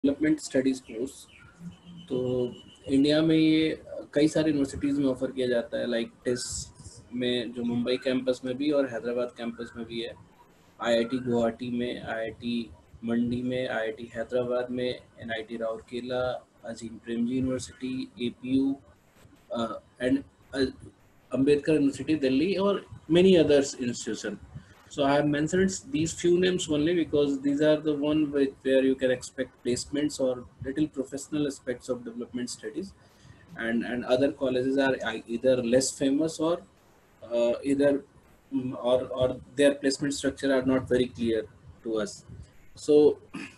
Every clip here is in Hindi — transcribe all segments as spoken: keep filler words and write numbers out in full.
Development studies course. तो इंडिया में ये कई सारी यूनिवर्सिटीज़ में ऑफ़र किया जाता है, लाइक टिस में जो मुंबई कैंपस में भी और हैदराबाद कैंपस में भी है, आईआईटी गुवाहाटी में, आईआईटी मंडी में, आईआईटी हैदराबाद में, NIT Rourkela, Azim Premji university, APU and Ambedkar University, Delhi, or many others institutions. So I have mentioned these few names only because these are the one with, where you can expect placements or little professional aspects of development studies, and and other colleges are either less famous or uh, either mm, or or their placement structure are not very clear to us. So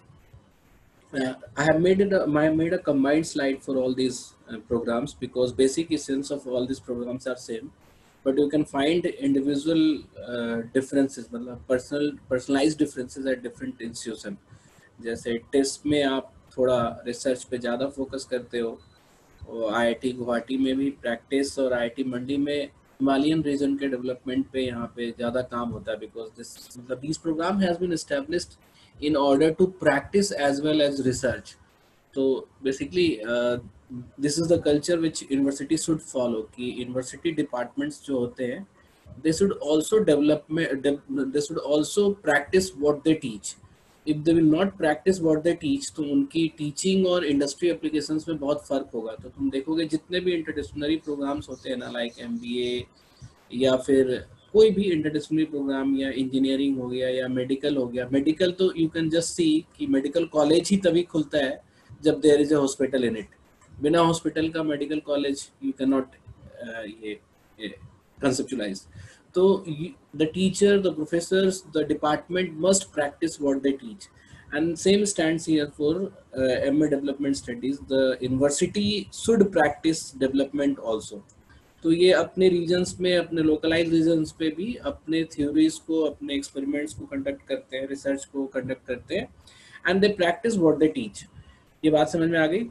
uh, I have made it a, my made a combined slide for all these uh, programs because basic essence of all these programs are same, but you can find individual uh, differences, मतलब personal personalized differences at different institution. जैसे टेस्ट में आप थोड़ा रिसर्च पे ज़्यादा फोकस करते हो, और आईआईटी गुवाहाटी में भी प्रैक्टिस, और आईआईटी मंडी में हिमालयन रीजन के डेवलपमेंट पे यहाँ पे ज़्यादा काम होता है बिकॉज दिस मतलब this programme has been established in order to practice as well as research. So basically uh, this is the culture which university should follow कि university departments जो होते हैं they should also develop they should also practice what they teach. If they will not practice what they teach तो उनकी teaching और industry applications में बहुत फर्क होगा. तो तुम देखोगे जितने भी interdisciplinary programs होते हैं ना, like M B A या फिर कोई भी इंटरडिसिप्लिनरी प्रोग्राम या इंजीनियरिंग हो गया या मेडिकल हो गया, मेडिकल तो यू कैन जस्ट सी कि मेडिकल कॉलेज ही तभी खुलता है जब there is a hospital in it. बिना हॉस्पिटल का medical college you can not ये कंसेप्चुअलाइज. तो the teacher, the professors, the department must practise what they teach, and same stands here for uh, M A development studies. The university should practice development also. तो ये अपने रीजन्स में, अपने लोकलाइज रीजन्स पे भी अपने थ्योरीज को, अपने एक्सपेरिमेंट्स को कंडक्ट करते हैं, रिसर्च को कंडक्ट करते हैं, and they practise what they teach. ये बात समझ में आ गई?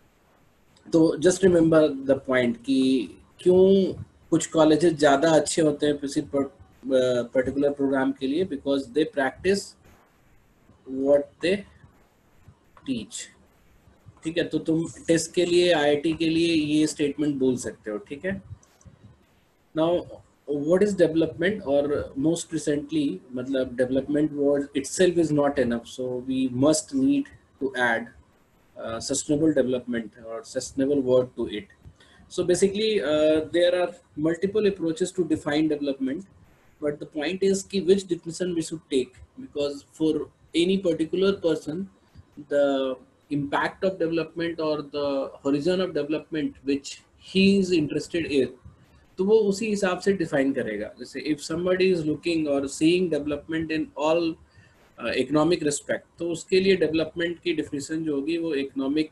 तो जस्ट रिमेंबर द पॉइंट कि क्यों कुछ कॉलेजेस ज़्यादा अच्छे होते हैं किसी पर्टिकुलर प्रोग्राम के लिए, because they practise what they teach. ठीक है, तो तुम टेस्ट के लिए, आईआईटी के लिए ये स्टेटमेंट बोल सकते हो. ठीक है. Now, what is development? Or most recently, मतलब development word itself is not enough, so we must need to add uh, sustainable development or sustainable word to it. So basically, uh, there are multiple approaches to define development, but the point is कि which definition we should take, because for any particular person, the impact of development or the horizon of development which he is interested in, तो वो उसी हिसाब से डिफाइन करेगा. जैसे इफ समबडी इज लुकिंग और seeing development in all economic respect, तो उसके लिए डेवलपमेंट की डेफिनेशन जो होगी वो इकोनॉमिक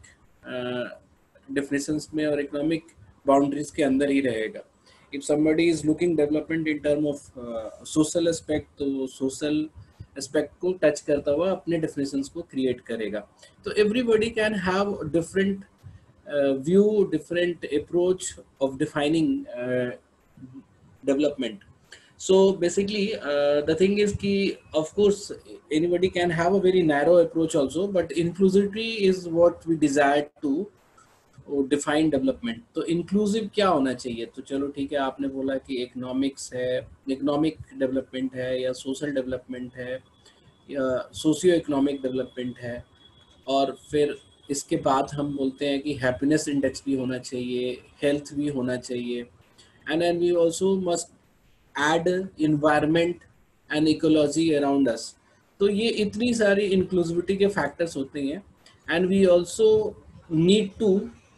डेफिनेशंस में और इकोनॉमिक बाउंड्रीज के अंदर ही रहेगा. If somebody is looking development in term of social aspect, तो सोशल एस्पेक्ट को टच करता हुआ अपने डेफिनेशंस को क्रिएट करेगा. तो everybody can have different Uh, view, different approach of defining uh, development. So basically uh, the thing is ki of course anybody can have a very narrow approach also, but inclusivity is what we desire to define development. तो inclusive क्या होना चाहिए? तो चलो ठीक है, आपने बोला कि economics है, economic development है, या social development है, या socio economic development है, और फिर इसके बाद हम बोलते हैं कि हैप्पीनेस इंडेक्स भी होना चाहिए, हेल्थ भी होना चाहिए, and and we also must add environment and ecology around us. तो ये इतनी सारी इंक्लूसिविटी के फैक्टर्स होते हैं, and we also need to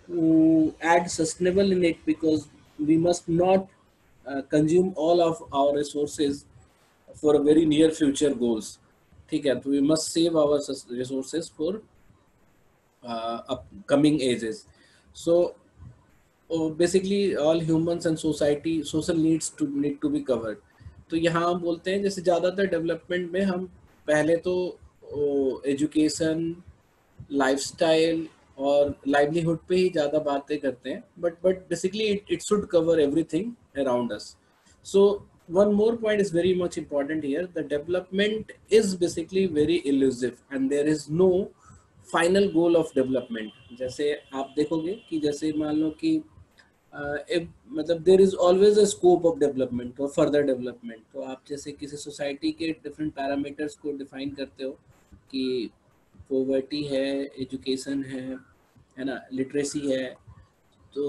add sustainable in it, because we must not consume all of our resources for a very near future goals. ठीक है, तो we must save our resources for Uh, upcoming ages. So uh, basically all humans and society social needs to need to be covered. तो यहाँ हम बोलते हैं जैसे ज़्यादातर डेवलपमेंट में हम पहले तो एजुकेशन, लाइफस्टाइल और लाइवलीहुड पे ही ज़्यादा बातें करते हैं, but but basically it should cover everything around us. So one more point is very much important here. The development is basically very elusive, and there is no final goal of development. जैसे आप देखोगे कि जैसे मान लो कि uh, if, मतलब there is always a scope of development और फर्दर डेवलपमेंट। तो आप जैसे किसी सोसाइटी के डिफरेंट पैरामीटर्स को डिफाइन करते हो कि पॉवर्टी है, एजुकेशन है है ना, लिटरेसी है। तो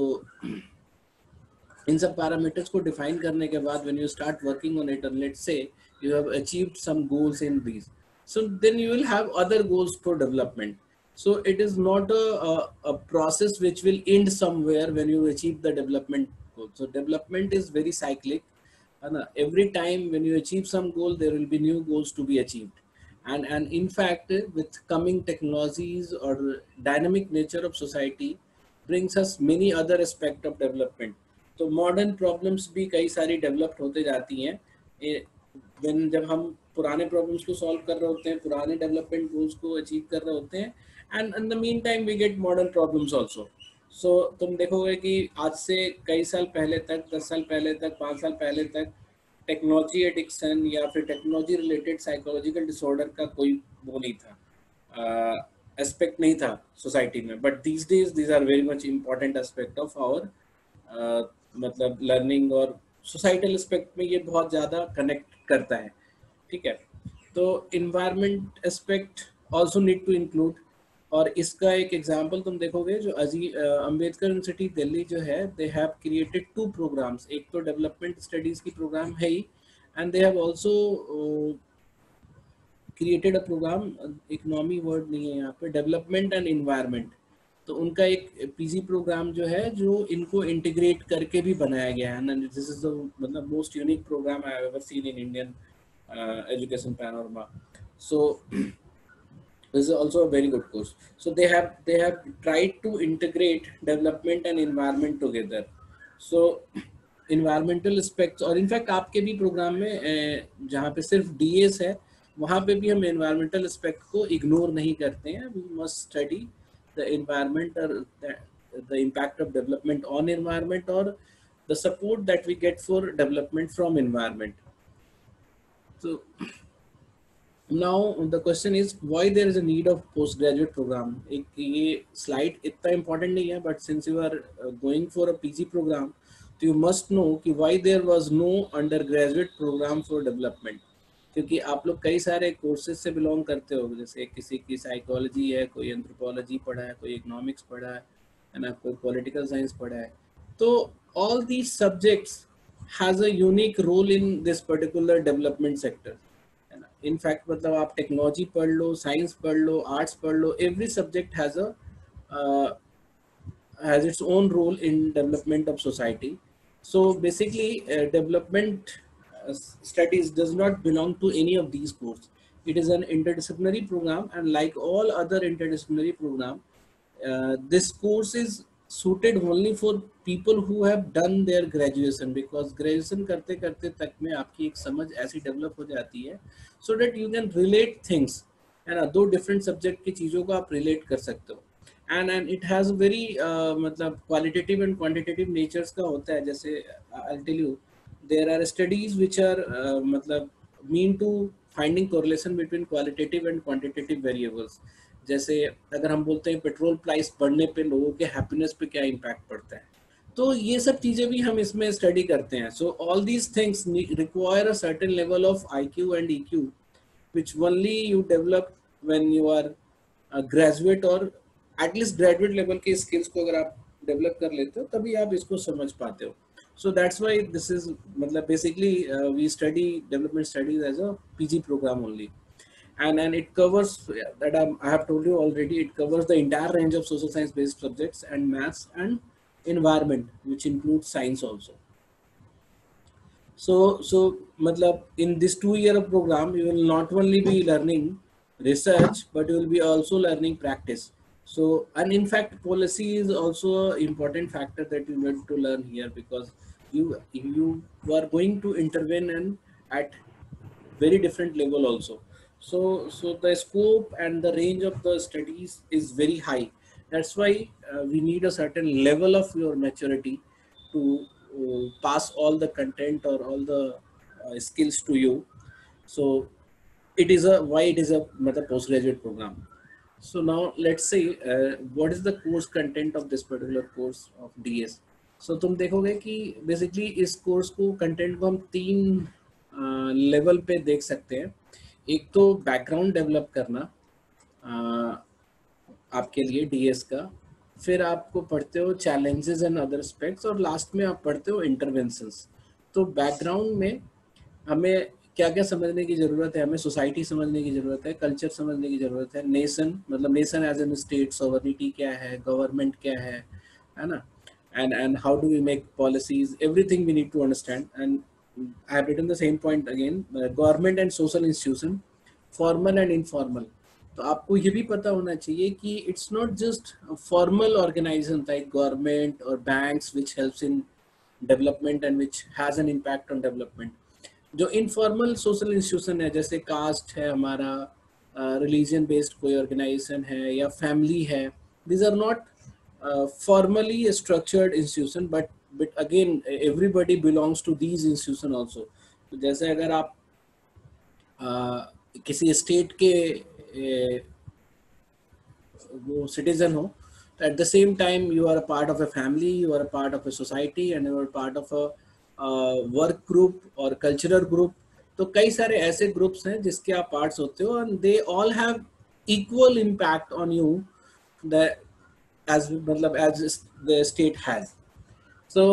इन सब पैरामीटर्स को डिफाइन करने के बाद when you start working on it, let's say you have achieved some goals in these, so then you will have other goals for development. So it is not a, a, a process which will end somewhere when you achieve the development goal. So development is very cyclic, and every time when you achieve some goal there will be new goals to be achieved. And and in fact with coming technologies or dynamic nature of society brings us many other aspect of development. तो मॉडर्न प्रॉब्लम्स भी कई सारी डेवलप्ड होते जाती हैं। when जब हम पुराने प्रॉब्लम्स को सॉल्व कर रहे होते हैं, पुराने डेवलपमेंट गोल्स को अचीव कर रहे होते हैं, and in the mean time we get modern problems also. So तुम देखोगे कि आज से कई साल पहले तक, दस साल पहले तक, पाँच साल पहले तक टेक्नोलॉजी एडिक्शन या फिर टेक्नोलॉजी रिलेटेड साइकोलॉजिकल डिसऑर्डर का कोई वो नहीं था, एस्पेक्ट uh, नहीं था सोसाइटी में। But these days these are very much important aspect of our मतलब लर्निंग, और सोसाइटल एस्पेक्ट में ये बहुत ज़्यादा कनेक्ट करता है। ठीक है, तो environment aspect also need to include. और इसका एक एग्जांपल तुम देखोगे जो अजी अम्बेडकर यूनिवर्सिटी दिल्ली जो है, they have created two programmes. एक तो डेवलपमेंट स्टडीज की प्रोग्राम है ही, and they have also created a programme, economy word नहीं है यहाँ पे, डेवलपमेंट एंड इन्वायरमेंट। तो उनका एक पीजी प्रोग्राम जो है जो इनको इंटीग्रेट करके भी बनाया गया है, एंड दिस इज द मतलब most unique programme I have ever seen in Indian education panorama. So this is also a very good course. So they have they have tried to integrate development and environment together. So environmental aspects, और इनफैक्ट आपके भी प्रोग्राम में जहाँ पे सिर्फ डीएस है वहाँ पे भी हम environmental aspect को इग्नोर नहीं करते हैं। We must study the environment or the, the impact of development on environment, or the support that we get for development from environment. So now the question is why there is a need of postgraduate program. एक ये slide इतना important नहीं है, but since you are going for a PG program, तो you must know कि why there was no undergraduate program for development. क्योंकि आप लोग कई सारे कोर्सेज से बिलोंग करते हो, जैसे किसी की साइकोलॉजी है, कोई एंथ्रोपोलॉजी पढ़ा है, कोई इकोनॉमिक्स पढ़ा है ना, कोई पॉलिटिकल साइंस पढ़ा है। तो all these subjects has a unique role in this particular development sector. In fact मतलब आप टेक्नोलॉजी पढ़ लो, साइंस पढ़ लो, आर्ट्स पढ़ लो, every subject has a has its own role in development of society. So basically development studies does not belong to any of these courses. It is an interdisciplinary program, and like all other interdisciplinary program, uh, this course is suited only for people who have done their graduation, because graduation करते करते तक में आपकी एक समझ ऐसी डेवलप हो जाती है so that you can relate things, है ना, दो different subject की चीज़ों को आप relate कर सकते हो। and and it has very uh, मतलब qualitative and quantitative natures का होता है। जैसे I'll tell you, there are studies which are uh, मतलब mean to finding correlation between qualitative and quantitative variables। जैसे अगर हम बोलते हैं पेट्रोल प्राइस बढ़ने पे लोगों के हैप्पीनेस पे क्या इम्पैक्ट पड़ता है, तो ये सब चीज़ें भी हम इसमें स्टडी करते हैं। So all these things require a certain level of I Q and E Q which only you develop when you are graduate, और एटलीस्ट ग्रेजुएट लेवल के स्किल्स को अगर आप डेवलप कर लेते हो तभी आप इसको समझ पाते हो। So that's why this is मतलब basically uh, we study development studies as a P G program only, and and it covers that I'm, I have told you already, it covers the entire range of social science based subjects and maths and environment, which includes science also. So so मतलब in this two year of program you will not only be learning research but you will be also learning practice. So and in fact policy is also an important factor that you need to learn here, because you you are going to intervene and at very different level also. So so the scope and the range of the studies is very high. That's why uh, we need a certain level of your maturity to uh, pass all the content or all the uh, skills to you. So it is a why it is a मतलब postgraduate program. So now let's say uh, what is the course content of this particular course of D S. So तुम देखोगे कि basically इस course को content को हम तीन लेवल uh, पे देख सकते हैं. एक तो background develop करना uh, आपके लिए D S का, फिर आपको पढ़ते हो challenges and other aspects, और लास्ट में आप पढ़ते हो interventions. तो background में हमें क्या क्या समझने की ज़रूरत है, हमें सोसाइटी समझने की ज़रूरत है, कल्चर समझने की ज़रूरत है, नेशन मतलब nation as an state, sovereignty क्या है, गवर्नमेंट क्या है है ना, and and how do we make policies, everything we need to understand. And I have written the same point again, government and social institution, formal and informal. तो आपको ये भी पता होना चाहिए कि it's not just formal organisation like government और banks which helps in development and which has an impact on development. जो इनफॉर्मल सोशल इंस्टीट्यूशन है, जैसे कास्ट है हमारा, रिलीजन बेस्ड कोई ऑर्गेनाइजेशन है या फैमिली है, these are not formally structured institution, but but again everybody belongs to these institution also. तो जैसे अगर आप uh, किसी स्टेट के uh, वो सिटीजन हो, तो at the same time you are a part of a family, you are a part of a society, and you are part of a work group और कल्चरल ग्रुप. तो कई सारे ऐसे ग्रुप्स हैं जिसके आप पार्ट्स होते हो, and they all have equal impact on you the as मतलब as the state has. So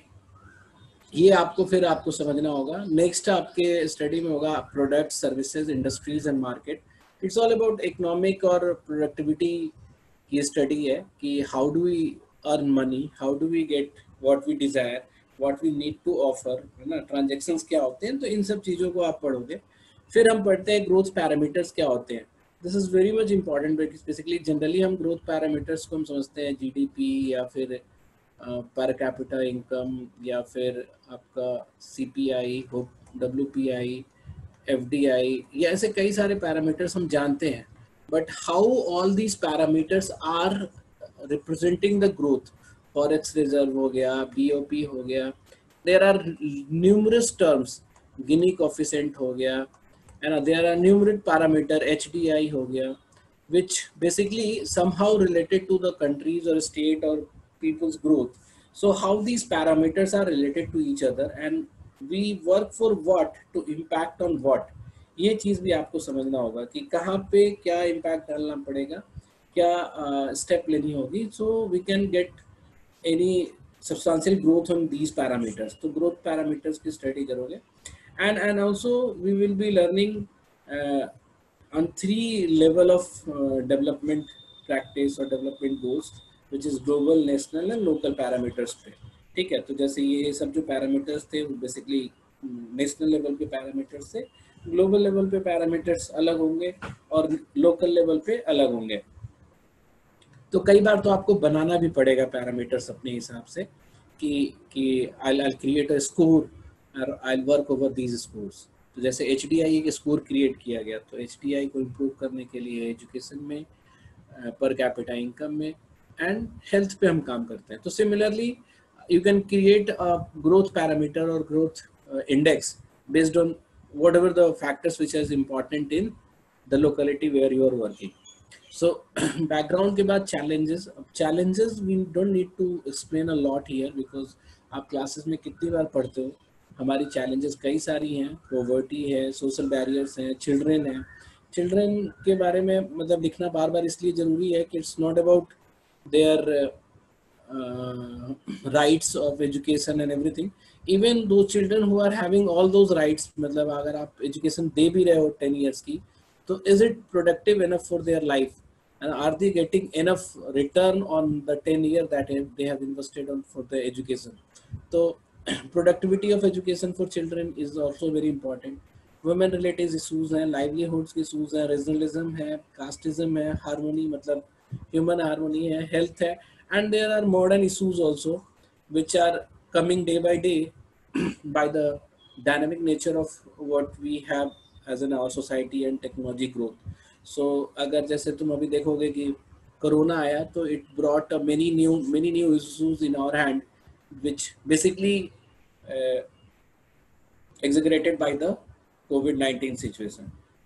ये आपको फिर आपको समझना होगा. नेक्स्ट आपके स्टडी में होगा product, services, industries and market. It's all about economic और प्रोडक्टिविटी की स्टडी है कि how do we earn money, how do we get what we desire, what we need to offer, है ना, ट्रांजेक्शन्स क्या होते हैं. तो इन सब चीज़ों को आप पढ़ोगे. फिर हम पढ़ते हैं ग्रोथ पैरामीटर्स क्या होते हैं. This is very much important, basically generally हम ग्रोथ पैरामीटर्स को हम समझते हैं जीडीपी या फिर पर कैपिटा इनकम या फिर आपका सीपीआई, डब्ल्यूपीआई, एफडीआई, या ऐसे कई सारे पैरामीटर्स हम जानते हैं. But how all these parameters are representing the growth, forex reserve हो गया, बीओपी हो गया, there are numerous terms, Gini coefficient हो गया, है ना, there are numerous parameter, HDI हो गया, which basically somehow related to the countries or state or people's growth. So how these parameters are related to each other and we work for what to impact on what, ये चीज़ भी आपको समझना होगा कि कहाँ पे क्या इम्पैक्ट डालना पड़ेगा, क्या स्टेप uh, लेनी होगी, so we can get any substantial growth on these parameters. तो growth parameters की study करोगे. and and also we will be learning uh, on three level of uh, development practice or development goals, which is global, national and local parameters पे. ठीक है, तो जैसे ये सब जो पैरामीटर्स थे वो बेसिकली नेशनल लेवल पे पैरामीटर्स थे, ग्लोबल लेवल पे पैरामीटर्स अलग होंगे और लोकल लेवल पे अलग होंगे. तो कई बार तो आपको बनाना भी पड़ेगा पैरामीटर्स अपने हिसाब से कि कि आई आई क्रिएट अ स्कोर और I work over these scores. तो जैसे एच डी आई एक स्कोर क्रिएट किया गया, तो एच डी आई को इम्प्रूव करने के लिए एजुकेशन में, पर कैपिटा इनकम में एंड हेल्थ पे हम काम करते हैं. तो similarly you can create a growth parameter और growth index based on whatever the factors which is important in the locality where you are working. So background के बाद challenges. Challenges we don't need to explain a lot here because आप क्लासेस में कितनी बार पढ़ते हो. हमारी चैलेंजेस कई सारी हैं, पॉवर्टी है, सोशल बैरियर्स हैं, चिल्ड्रेन है. चिल्ड्रेन के बारे में मतलब लिखना बार बार इसलिए ज़रूरी है कि it's not about their rights of education and everything. Even though children who are having all those rights, मतलब अगर आप एजुकेशन दे भी रहे हो टेन ईयर्स की, तो is it productive enough for their life and are they getting enough return on the ten year that they have invested on for the education. So productivity of education for children is also very important. Women related issues हैं, livelihoods के issues हैं, regionalism है, casteism है, harmony मतलब human harmony है, health है, and there are modern issues also which are coming day by day by the dynamic nature of what we have as in our society and technology growth. So so, अगर जैसे तुम अभी देखोगे कि कोरोना आया तो it brought many new many new issues in our hand which basically executed by the COVID nineteen situation.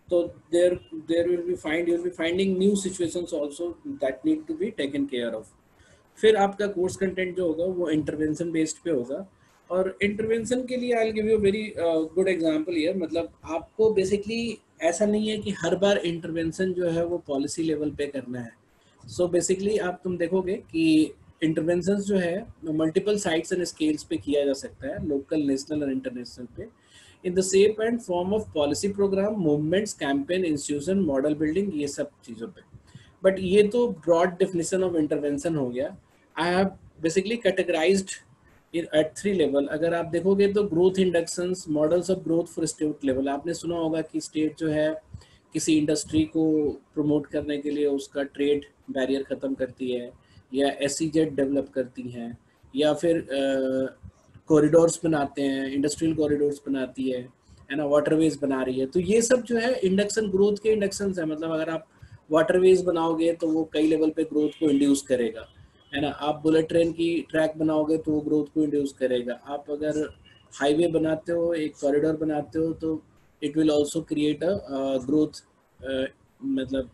तो there there will be find you'll be finding new situations also that need to be taken care of. फिर आपका कोर्स कंटेंट जो होगा वो इंटरवेंशन बेस्ड पे होगा, और इंटरवेंशन के लिए I will give you very good example here. मतलब आपको बेसिकली ऐसा नहीं है कि हर बार इंटरवेंशन जो है वो पॉलिसी लेवल पे करना है। सो so बेसिकली आप तुम देखोगे कि इंटरवेंशन जो है मल्टीपल साइट्स एंड स्केल्स पे किया जा सकता है, लोकल, नेशनल और इंटरनेशनल पे, in the shape and form of policy programme, movements, campaign, institution, model building, ये सब चीज़ों पे। बट ये तो ब्रॉड डेफिनेशन ऑफ इंटरवेंशन हो गया। I have basically categorised at three level. अगर आप देखोगे तो growth inductions, models of growth for state level, आपने सुना होगा कि स्टेट जो है किसी इंडस्ट्री को प्रमोट करने के लिए उसका ट्रेड बैरियर ख़त्म करती है, या एसईजेड डेवलप करती हैं, या फिर कॉरिडोर्स बनाते हैं, इंडस्ट्रियल कॉरिडोर्स बनाती है है ना, वाटरवेज बना रही है। तो ये सब जो है इंडक्शन, ग्रोथ के इंडक्शंस है। मतलब अगर आप वाटरवेज बनाओगे तो वो कई लेवल पे ग्रोथ को इंड्यूस करेगा, है ना। आप बुलेट ट्रेन की ट्रैक बनाओगे तो वो ग्रोथ को इंड्यूस करेगा। आप अगर हाईवे बनाते हो, एक कॉरिडोर बनाते हो, तो it will also create a growth, मतलब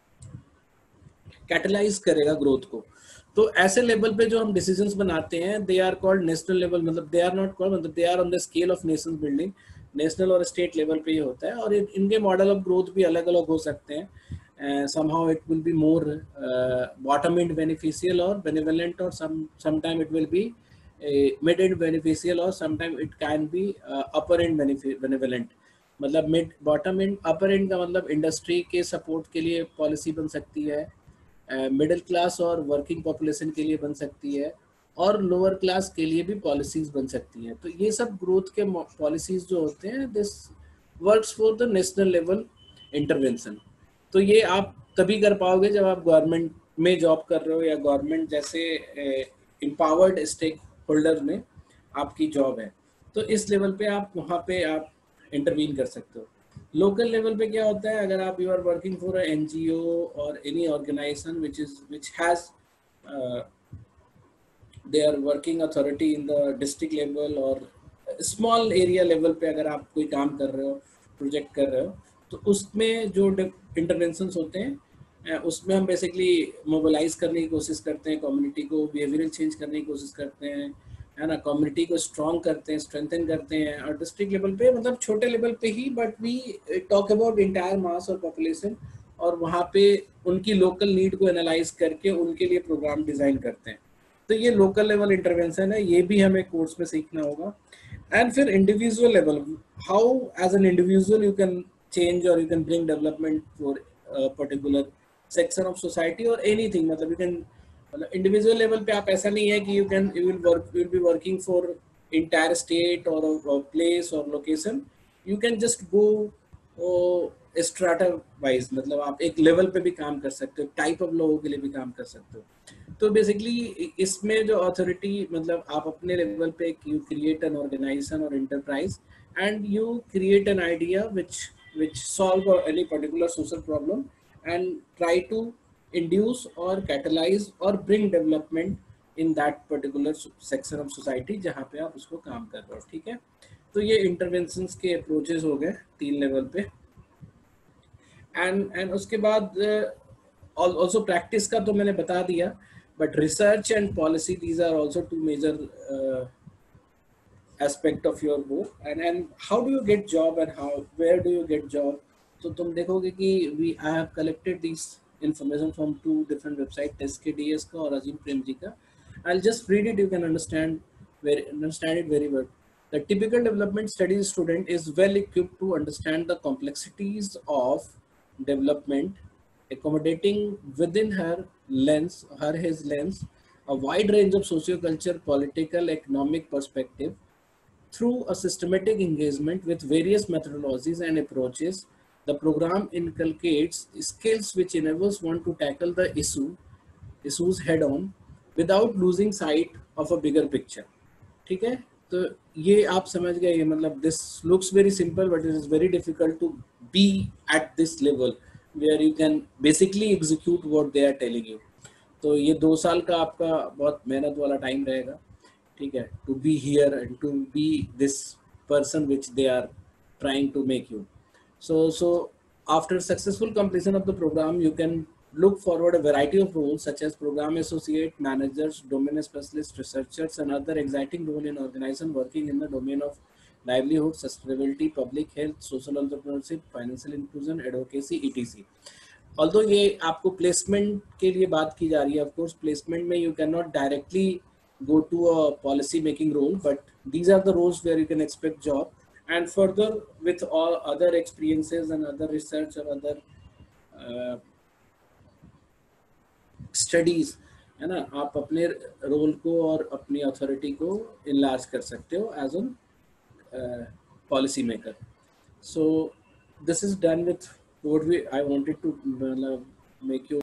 कैटलाइज करेगा ग्रोथ को। तो ऐसे लेवल पे जो हम डिसीजंस बनाते हैं, they are called national level, मतलब दे आर नॉट कॉल्ड, मतलब they are on the scale of nation building. National और स्टेट लेवल पे ही होता है, और इनके मॉडल ऑफ ग्रोथ भी अलग अलग हो सकते हैं। Uh, somehow it will be more uh, bottom end beneficial or benevolent, or some sometime it will be uh, mid end beneficial, or sometime it can be uh, upper end benevolent। मतलब mid bottom end upper end का मतलब इंडस्ट्री के सपोर्ट के लिए पॉलिसी बन सकती है, मिडिल क्लास और वर्किंग पॉपुलेशन के लिए बन सकती है, और लोअर क्लास के लिए भी पॉलिसीज बन सकती हैं। तो ये सब ग्रोथ के पॉलिसीज जो होते हैं, this works for the national level intervention. तो ये आप तभी कर पाओगे जब आप गवर्नमेंट में जॉब कर रहे हो, या गवर्नमेंट जैसे एम्पावर्ड स्टेक होल्डर में आपकी जॉब है, तो इस लेवल पे आप वहाँ पे आप इंटरवीन कर सकते हो। लोकल लेवल पे क्या होता है, अगर आप you are working for N G O और any organisation which is which has they are working authority in the district level और स्मॉल एरिया लेवल पे, अगर आप कोई काम कर रहे हो, प्रोजेक्ट कर रहे हो, तो उसमें जो इंटरवेंशंस होते हैं उसमें हम बेसिकली मोबिलाइज करने की कोशिश करते हैं, कम्युनिटी को बिहेवियरल चेंज करने की कोशिश करते हैं, है ना, कम्युनिटी को स्ट्रॉन्ग करते हैं, स्ट्रेंथन करते हैं। और डिस्ट्रिक्ट लेवल पे मतलब छोटे लेवल पे ही, but we talk about entire mass और पॉपुलेशन, और वहाँ पे उनकी लोकल नीड को एनालाइज करके उनके लिए प्रोग्राम डिज़ाइन करते हैं। तो ये लोकल लेवल इंटरवेंशन है, ये भी हमें कोर्स में सीखना होगा। एंड फिर individual level, how as an individual you can change or you can bring development for a particular section of society or anything। मतलब you can, मतलब individual level पे आप ऐसा नहीं है कि you can you will work you will be working for entire state or a place or location। you can just go oh, strata wise, मतलब आप एक level पे भी काम कर सकते हो, टाइप ऑफ लोगों के लिए भी काम कर सकते हो। तो बेसिकली इसमें जो अथॉरिटी, मतलब आप अपने लेवल पे you create an organization or enterprise and you create an idea which which solve any particular social problem and try to induce or catalyze or bring development in that particular section of society जहाँ पे आप उसको काम कर रहे हो। ठीक है, तो ये interventions के approaches हो गए तीन लेवल पे। and and उसके बाद also practice का तो मैंने बता दिया, but research and policy, these are also two major uh, aspect of your work। and and how do you get job and how where do you get job? तो तुम देखोगे कि we I have collected these information from two different websites, S K D S का और अजीम प्रेम जी का। I'll just read it, you can understand very understand it very well। The typical development studies student is well equipped to understand the complexities of development, accommodating within her lens her his lens a wide range of socio-cultural, political, economic perspective through a systematic engagement with various methodologies and approaches. The program inculcates skills which enables one to tackle the issue issues head on without losing sight of a bigger picture। ठीक है, तो ये आप समझ गए, ये मतलब this looks very simple but it is very difficult to be at this level where you can basically execute what they are telling you। तो ये दो साल का आपका बहुत मेहनत वाला टाइम रहेगा, ठीक है, to be here and to be this person which they are trying to make you. So so After successful completion of the program, you can look forward a variety of roles such as program associate, managers, domain specialists, researchers, and other exciting role in organization working in the domain of livelihood, sustainability, public health, social entrepreneurship, financial inclusion, advocacy, et cetera. Although ये आपको प्लेसमेंट के लिए बात की जा रही है, of course प्लेसमेंट में you cannot directly go to a policy making role, but these are the roles where you can expect job. And further, with all other experiences and other research or other uh, studies, है ना, आप अपने रोल को और अपनी अथॉरिटी को इनलार्ज कर सकते हो as an policy maker. So this is done with what we I wanted to uh, make you